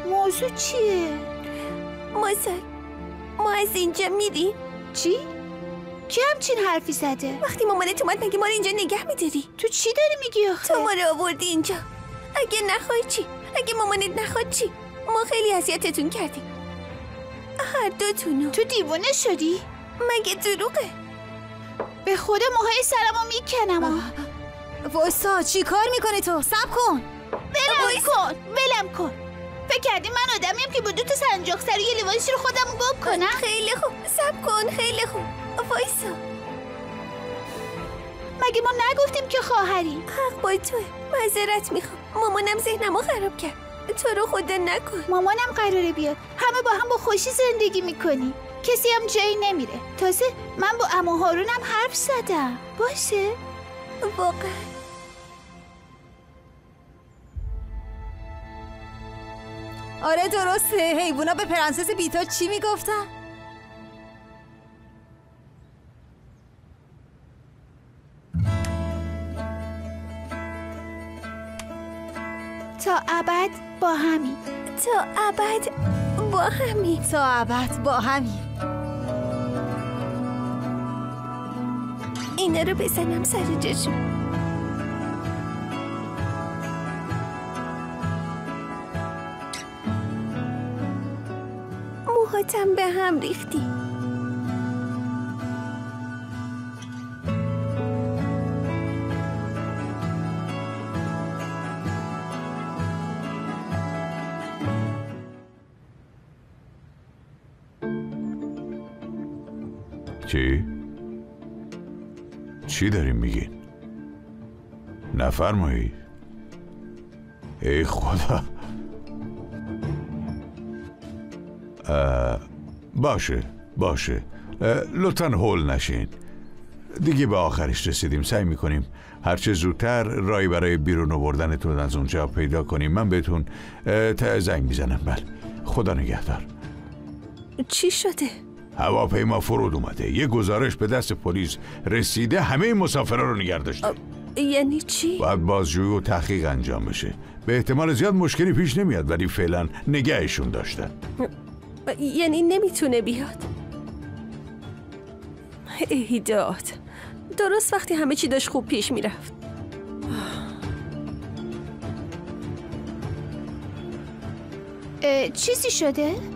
موضوع چیه؟ ما از اینجا میریم. چی؟ کی همچین حرفی زده؟ وقتی مامانت اومد مگه ما رو اینجا نگه میداری؟ تو چی داری میگی آخه؟ تو ما رو آوردی اینجا. اگه نخوای چی؟ اگه مامانت نخواد چی؟ ما خیلی اذیتتون کردیم، هر دوتونو. تو دیوانه شدی؟ مگه دروغه؟ به خدا موهای سرمو میکنم. وایسا، چی کار میکنی تو؟ صبر کن. ولم کن. فکر کردی من آدمیم که با 2 تا سنجاق سری یه لباسی رو خودم گم کنم؟ خیلی خوب، صبر کن. خیلی خوب، وایسا. مگه ما نگفتیم که خواهریم؟ حق با توه. معذرت میخوام، مامانم ذهنمو خراب کرد. تو رو خدا نکن. مامانم قراره بیاد، همه با هم با خوشی زندگی میکنیم، کسی هم جایی نمیره. تازه من با عمو هارونم حرف زدم. باشه؟ واقعا آره درسته. حیوونا به پرنسس بیتا چی میگفتن؟ تا ابد با همین. تا ابد با همین. تا ابد با همین. اینا رو بزنم سر جاشون. موهاتم به هم ریختی. چی داریم میگین؟ نفرمایید. ای خدا. باشه لطفاً هول نشین. دیگه به آخرش رسیدیم. سعی میکنیم هرچه زودتر رای برای بیرون آوردنتون از اونجا پیدا کنیم. من بهتون زنگ میزنم. بله، خدا نگهدار. چی شده؟ هواپیما فرود اومده. یه گزارش به دست پلیس رسیده همه مسافرها رو نگه داشته. یعنی چی؟ باید بازجویی و تحقیق انجام بشه. به احتمال زیاد مشکلی پیش نمیاد ولی فعلا نگهشون داشتن. یعنی نمیتونه بیاد؟ ای داد، درست وقتی همه چی داشت خوب پیش میرفت. چیزی شده؟